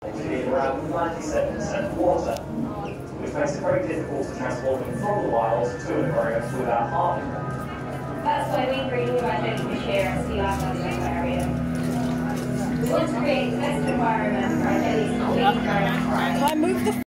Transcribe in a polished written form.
to be around 97% water, which makes it very difficult to transport them from the wild to an aquarium without harming them. That's why we bring all our jellyfish here at Sea Life Aquarium. We want to create the best environment for our jellies to live. Can I move the